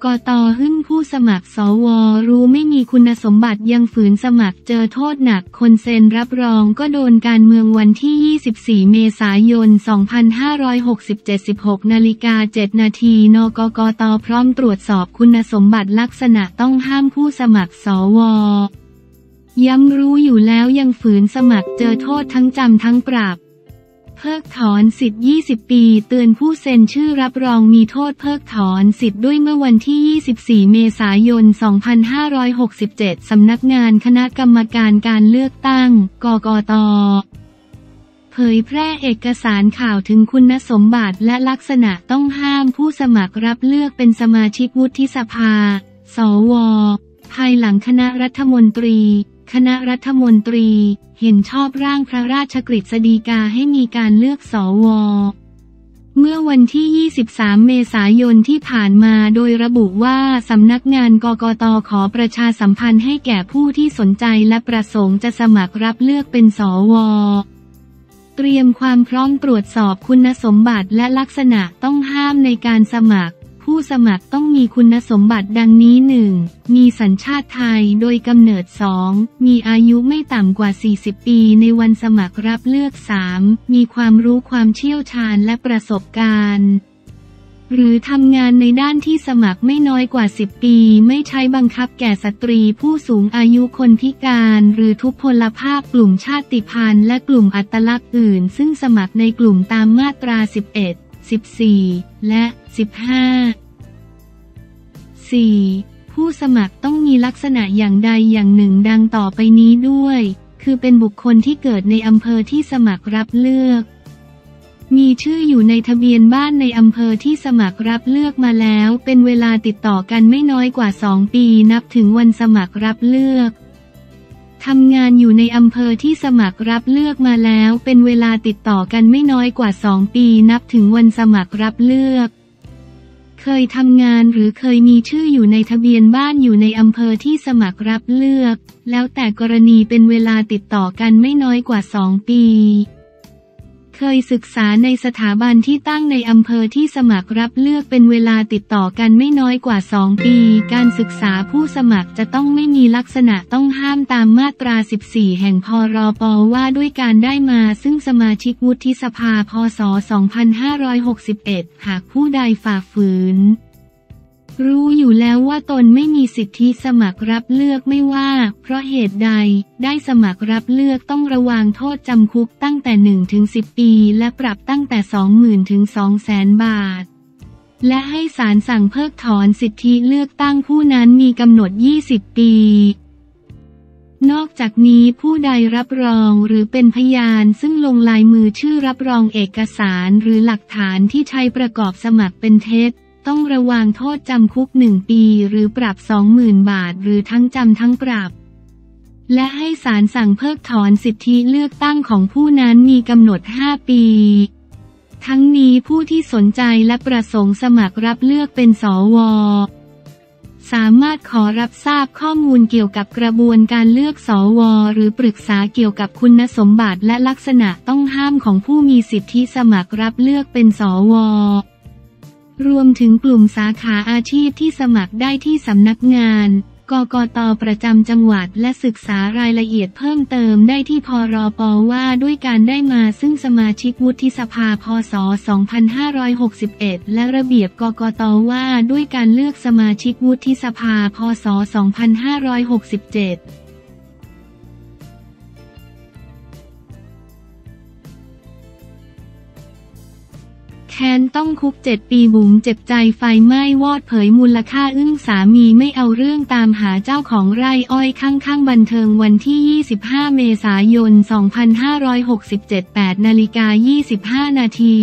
กต.หึ่งผู้สมัครสว.รู้ไม่มีคุณสมบัติยังฝืนสมัครเจอโทษหนักคนเซ็นรับรองก็โดนการเมืองวันที่ 24 เมษายน 2567 16:07 นาทีนกกต.พร้อมตรวจสอบคุณสมบัติลักษณะต้องห้ามผู้สมัครสว.ย้ำรู้อยู่แล้วยังฝืนสมัครเจอโทษทั้งจำทั้งปรับเพิกถอนสิทธิ์20 ปีเตือนผู้เซ็นชื่อรับรองมีโทษเพิกถอนสิทธิ์ด้วยเมื่อวันที่ 24 เมษายน 2567 สำนักงานคณะกรรมการการเลือกตั้งกกต.เผยแพร่เอกสารข่าวถึงคุณสมบัติและลักษณะต้องห้ามผู้สมัครรับเลือกเป็นสมาชิกวุฒิสภาสว.ภายหลังคณะรัฐมนตรีเห็นชอบร่างพระราชกฤษฎีกาให้มีการเลือกสว.เมื่อวันที่ 23 เมษายนที่ผ่านมาโดยระบุว่าสำนักงานกกต.ขอประชาสัมพันธ์ให้แก่ผู้ที่สนใจและประสงค์จะสมัครรับเลือกเป็นสว.เตรียมความพร้อมตรวจสอบคุณสมบัติและลักษณะต้องห้ามในการสมัครผู้สมัครต้องมีคุณสมบัติดังนี้ 1. มีสัญชาติไทยโดยกำเนิด 2. มีอายุไม่ต่ำกว่า 40 ปีในวันสมัครรับเลือก 3. มีความรู้ความเชี่ยวชาญและประสบการณ์หรือทำงานในด้านที่สมัครไม่น้อยกว่า 10 ปีไม่ใช้บังคับแก่สตรีผู้สูงอายุคนพิการหรือทุพพลภาพกลุ่มชาติพันธุ์และกลุ่มอัตลักษณ์อื่นซึ่งสมัครในกลุ่มตามมาตรา 11 14 และ 15 4. ผู้สมัครต้องมีลักษณะอย่างใดอย่างหนึ่งดังต่อไปนี้ด้วยคือเป็นบุคคลที่เกิดในอำเภอที่สมัครรับเลือกมีชื่ออยู่ในทะเบียนบ้านในอำเภอที่สมัครรับเลือกมาแล้วเป็นเวลาติดต่อกันไม่น้อยกว่า 2 ปีนับถึงวันสมัครรับเลือกทำงานอยู่ในอำเภอที่สมัครรับเลือกมาแล้วเป็นเวลาติดต่อกันไม่น้อยกว่า 2 ปีนับถึงวันสมัครรับเลือกเคยทำงานหรือเคยมีชื่ออยู่ในทะเบียนบ้านอยู่ในอำเภอที่สมัครรับเลือกแล้วแต่กรณีเป็นเวลาติดต่อกันไม่น้อยกว่า 2 ปีเคยศึกษาในสถาบันที่ตั้งในอำเภอที่สมัครรับเลือกเป็นเวลาติดต่อกันไม่น้อยกว่า 2 ปีการศึกษาผู้สมัครจะต้องไม่มีลักษณะต้องห้ามตามมาตรา 14 แห่งพรป.ว่าด้วยการได้มาซึ่งสมาชิกวุฒิสภาพ.ศ. 2561 หากผู้ใดฝ่าฝืนรู้อยู่แล้วว่าตนไม่มีสิทธิสมัครรับเลือกไม่ว่าเพราะเหตุใดได้สมัครรับเลือกต้องระวางโทษจำคุกตั้งแต่ 1-10 ปีและปรับตั้งแต่ 20,000 ถึง 200,000 บาทและให้ศาลสั่งเพิกถอนสิทธิเลือกตั้งผู้นั้นมีกำหนด 20 ปีนอกจากนี้ผู้ใดรับรองหรือเป็นพยานซึ่งลงลายมือชื่อรับรองเอกสารหรือหลักฐานที่ใช้ประกอบสมัครเป็นเท็จต้องระวางโทษจำคุก 1 ปีหรือปรับ 20,000 บาทหรือทั้งจำทั้งปรับและให้ศาลสั่งเพิกถอนสิทธิเลือกตั้งของผู้นั้นมีกำหนด 5 ปีทั้งนี้ผู้ที่สนใจและประสงค์สมัครรับเลือกเป็นสว.สามารถขอรับทราบข้อมูลเกี่ยวกับกระบวนการเลือกสว.หรือปรึกษาเกี่ยวกับคุณสมบัติและลักษณะต้องห้ามของผู้มีสิทธิสมัครรับเลือกเป็นสว.รวมถึงกลุ่มสาขาอาชีพที่สมัครได้ที่สำนักงานกกต.ประจำจังหวัดและศึกษารายละเอียดเพิ่มเติมได้ที่พรป.ว่าด้วยการได้มาซึ่งสมาชิกวุฒิสภาพ.ศ. 2561 และระเบียบกกต.ว่าด้วยการเลือกสมาชิกวุฒิสภาพ.ศ. 2567แค้นต้องคุก7 ปีบุ๋มเจ็บใจไฟไหม้วอดเผยมูลค่าอึ้งสามีไม่เอาเรื่องตามหาเจ้าของไร่อ้อยข้างๆบันเทิงวันที่ 25 เมษายน 2567 8:25 นาที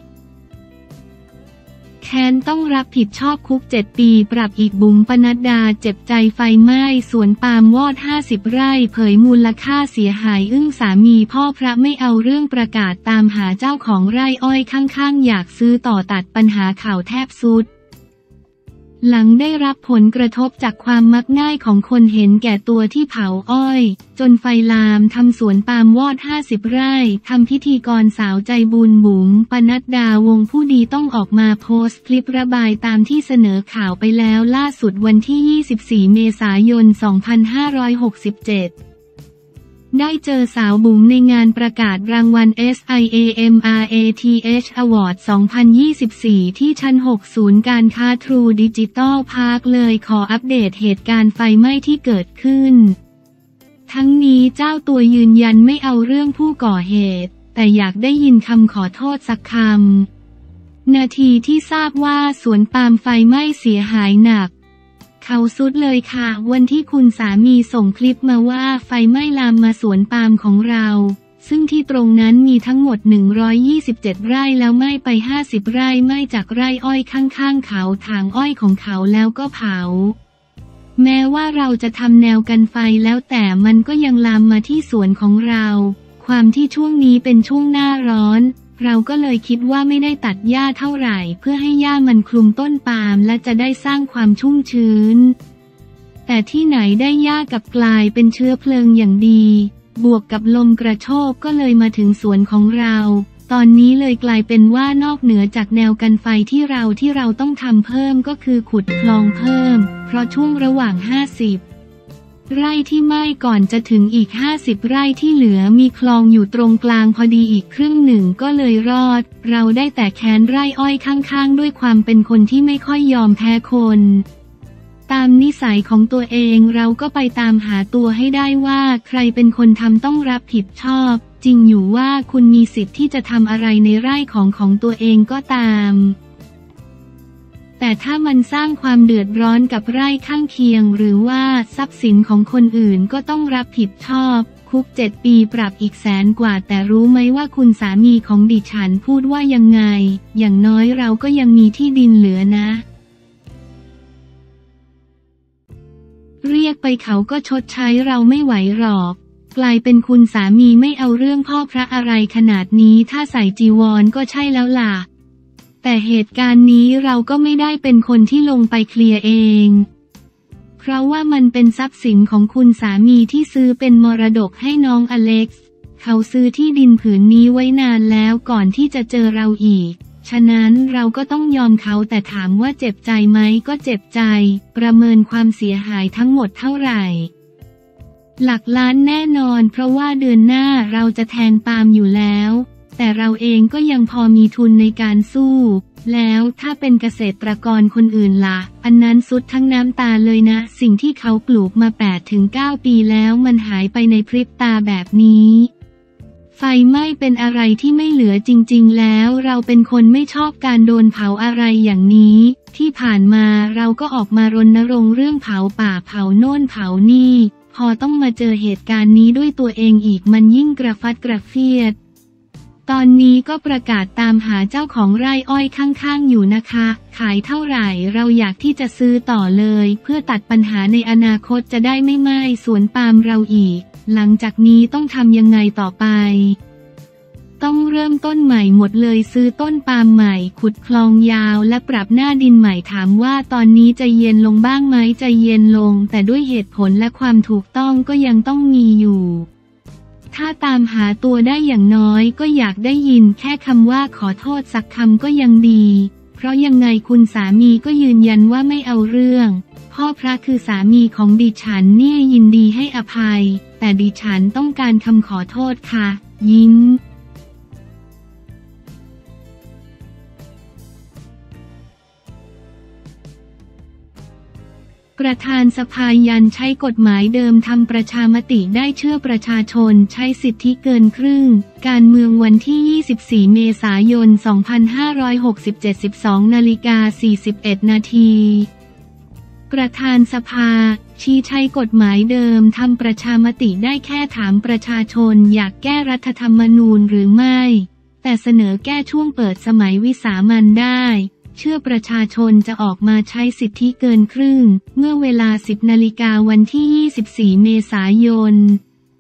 แค้นต้องรับผิดชอบคุก7 ปีปรับอีกบุ๋มปนัดดาเจ็บใจไฟไหม้สวนปาล์มวอด50 ไร่เผยมูลค่าเสียหายอึ้งสามีพ่อพระไม่เอาเรื่องประกาศตามหาเจ้าของไร่อ้อยข้างๆอยากซื้อต่อตัดปัญหาข่าวแทบสุดหลังได้รับผลกระทบจากความมักง่ายของคนเห็นแก่ตัวที่เผาอ้อยจนไฟลามทำสวนปาล์มวอด50 ไร่ทำพิธีกรสาวใจบุญบุ๋มปนัดดาวงผู้ดีต้องออกมาโพสต์คลิประบายตามที่เสนอข่าวไปแล้วล่าสุดวันที่ 24 เมษายน 2567ได้เจอสาวบุ๋มในงานประกาศรางวัล SIAMRATH Award 2024 ที่ชั้น 6 ศูนย์การค้า True Digital Park เลยขออัปเดตเหตุการณ์ไฟไหม้ที่เกิดขึ้นทั้งนี้เจ้าตัวยืนยันไม่เอาเรื่องผู้ก่อเหตุแต่อยากได้ยินคำขอโทษสักคำนาทีที่ทราบว่าสวนปาล์มไฟไหม้เสียหายหนักเขาสุดเลยค่ะวันที่คุณสามีส่งคลิปมาว่าไฟไหม้ลามมาสวนปาล์มของเราซึ่งที่ตรงนั้นมีทั้งหมด127 ไร่แล้วไหม้ไป50 ไร่ไหม้จากไร่อ้อยข้างๆเขาถางอ้อยของเขาแล้วก็เผาแม้ว่าเราจะทำแนวกันไฟแล้วแต่มันก็ยังลามมาที่สวนของเราความที่ช่วงนี้เป็นช่วงหน้าร้อนเราก็เลยคิดว่าไม่ได้ตัดหญ้าเท่าไหร่เพื่อให้หญ้ามันคลุมต้นปาล์มและจะได้สร้างความชุ่มชื้นแต่ที่ไหนได้หญ้ากับกลายเป็นเชื้อเพลิงอย่างดีบวกกับลมกระโชกก็เลยมาถึงสวนของเราตอนนี้เลยกลายเป็นว่านอกเหนือจากแนวกันไฟที่เราต้องทำเพิ่มก็คือขุดคลองเพิ่มเพราะช่วงระหว่าง50 ไร่ที่ไหม้ก่อนจะถึงอีก50 ไร่ที่เหลือมีคลองอยู่ตรงกลางพอดีอีกครึ่งหนึ่งก็เลยรอดเราได้แต่แค้นไร่อ้อยข้างๆด้วยความเป็นคนที่ไม่ค่อยยอมแพ้คนตามนิสัยของตัวเองเราก็ไปตามหาตัวให้ได้ว่าใครเป็นคนทำต้องรับผิดชอบจริงอยู่ว่าคุณมีสิทธิ์ที่จะทำอะไรในไร่ของตัวเองก็ตามแต่ถ้ามันสร้างความเดือดร้อนกับไร่ข้างเคียงหรือว่าทรัพย์สินของคนอื่นก็ต้องรับผิดชอบคุก7 ปีปรับอีก100,000 กว่าแต่รู้ไหมว่าคุณสามีของดิฉันพูดว่ายังไงอย่างน้อยเราก็ยังมีที่ดินเหลือนะเรียกไปเขาก็ชดใช้เราไม่ไหวหรอกกลายเป็นคุณสามีไม่เอาเรื่องพ่อพระอะไรขนาดนี้ถ้าใส่จีวรก็ใช่แล้วล่ะแต่เหตุการณ์นี้เราก็ไม่ได้เป็นคนที่ลงไปเคลียร์เองเพราะว่ามันเป็นทรัพย์สินของคุณสามีที่ซื้อเป็นมรดกให้น้องอเล็กซ์เขาซื้อที่ดินผืนนี้ไว้นานแล้วก่อนที่จะเจอเราอีกฉะนั้นเราก็ต้องยอมเขาแต่ถามว่าเจ็บใจไหมก็เจ็บใจประเมินความเสียหายทั้งหมดเท่าไหร่หลักล้านแน่นอนเพราะว่าเดือนหน้าเราจะแทงปาล์มอยู่แล้วแต่เราเองก็ยังพอมีทุนในการสู้แล้วถ้าเป็นเกษตรกรคนอื่นล่ะอันนั้นสุดทั้งน้ำตาเลยนะสิ่งที่เขาปลูกมา 8-9 ปีแล้วมันหายไปในพริบตาแบบนี้ไฟไหม้เป็นอะไรที่ไม่เหลือจริงๆแล้วเราเป็นคนไม่ชอบการโดนเผาอะไรอย่างนี้ที่ผ่านมาเราก็ออกมารณรงค์เรื่องเผาป่าเผาโน่นเผานี่พอต้องมาเจอเหตุการณ์นี้ด้วยตัวเองอีกมันยิ่งกระฟัดกระเฟียดตอนนี้ก็ประกาศตามหาเจ้าของไร่อ้อยข้างๆอยู่นะคะขายเท่าไหร่เราอยากที่จะซื้อต่อเลยเพื่อตัดปัญหาในอนาคตจะได้ไม่ไหม้สวนปาล์มเราอีกหลังจากนี้ต้องทำยังไงต่อไปต้องเริ่มต้นใหม่หมดเลยซื้อต้นปาล์มใหม่ขุดคลองยาวและปรับหน้าดินใหม่ถามว่าตอนนี้ใจเย็นลงบ้างไหมใจเย็นลงแต่ด้วยเหตุผลและความถูกต้องก็ยังต้องมีอยู่ถ้าตามหาตัวได้อย่างน้อยก็อยากได้ยินแค่คำว่าขอโทษสักคำก็ยังดีเพราะยังไงคุณสามีก็ยืนยันว่าไม่เอาเรื่องพ่อพระคือสามีของดิฉันเนี่ยยินดีให้อภัยแต่ดิฉันต้องการคำขอโทษค่ะยิ้มประธานสภายันใช้กฎหมายเดิมทำประชามติได้เชื่อประชาชนใช้สิทธิเกินครึ่งการเมืองวันที่ 24 เมษายน 2567 12:41 นาทีประธานสภาชี้ใช้กฎหมายเดิมทำประชามติได้แค่ถามประชาชนอยากแก้รัฐธรรมนูญหรือไม่แต่เสนอแก้ช่วงเปิดสมัยวิสามัญได้เชื่อประชาชนจะออกมาใช้สิทธิเกินครึ่งเมื่อเวลา 10 นาฬิกาวันที่ 24 เมษายน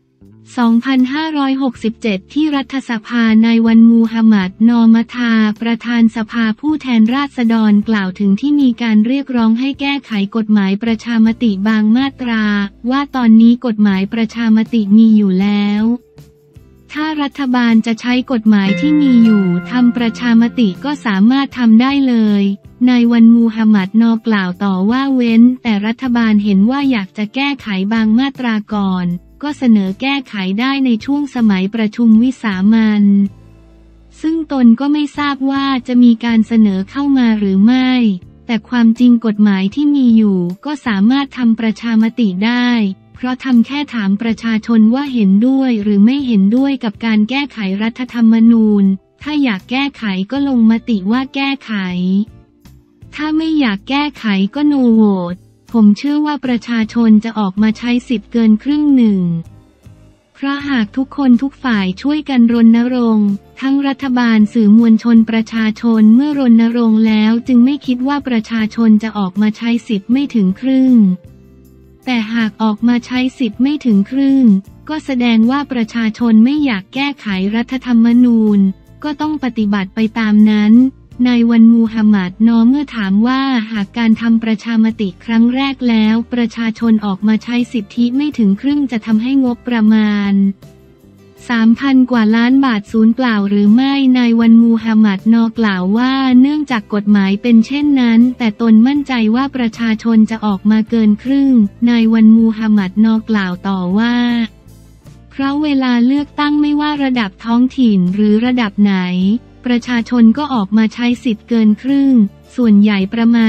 2567 ที่รัฐสภานายวันมูฮัมหมัด นอมทา ประธานสภาผู้แทนราษฎรกล่าวถึงที่มีการเรียกร้องให้แก้ไขกฎหมายประชามติบางมาตราว่าตอนนี้กฎหมายประชามติมีอยู่แล้วถ้ารัฐบาลจะใช้กฎหมายที่มีอยู่ทำประชามติก็สามารถทำได้เลยนายวันมูฮัมหมัด นอกล่าวต่อว่าเว้นแต่รัฐบาลเห็นว่าอยากจะแก้ไขบางมาตราก่อนก็เสนอแก้ไขได้ในช่วงสมัยประชุมวิสามัญซึ่งตนก็ไม่ทราบว่าจะมีการเสนอเข้ามาหรือไม่แต่ความจริงกฎหมายที่มีอยู่ก็สามารถทำประชามติได้เพราะทำแค่ถามประชาชนว่าเห็นด้วยหรือไม่เห็นด้วยกับการแก้ไขรัฐธรรมนูญถ้าอยากแก้ไขก็ลงมติว่าแก้ไขถ้าไม่อยากแก้ไขก็โนโหวตผมเชื่อว่าประชาชนจะออกมาใช้สิทธิ์เกินครึ่งหนึ่งเพราะหากทุกคนทุกฝ่ายช่วยกันรณรงค์ทั้งรัฐบาลสื่อมวลชนประชาชนเมื่อรณรงค์แล้วจึงไม่คิดว่าประชาชนจะออกมาใช้สิทธิ์ไม่ถึงครึ่งแต่หากออกมาใช้สิทธิ์ไม่ถึงครึ่งก็แสดงว่าประชาชนไม่อยากแก้ไขรัฐธรรมนูญก็ต้องปฏิบัติไปตามนั้นนายวันมูฮัมหมัด นอเมื่อถามว่าหากการทำประชามติครั้งแรกแล้วประชาชนออกมาใช้สิทธิไม่ถึงครึ่งจะทำให้งบประมาณ 3,000 กว่าล้านบาทสูญเปล่าหรือไม่นายวันมูฮัมหมัด นอกล่าวว่าเนื่องจากกฎหมายเป็นเช่นนั้นแต่ตนมั่นใจว่าประชาชนจะออกมาเกินครึ่งนายวันมูฮัมหมัด นอกล่าวต่อว่าเพราะเวลาเลือกตั้งไม่ว่าระดับท้องถิ่นหรือระดับไหนประชาชนก็ออกมาใช้สิทธิ์เกินครึ่งส่วนใหญ่ประมาณ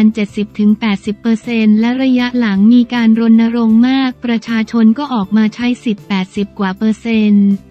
70-80% และระยะหลังมีการรณรงค์มากประชาชนก็ออกมาใช้สิทธิ์80 กว่าเปอร์เซ็นต์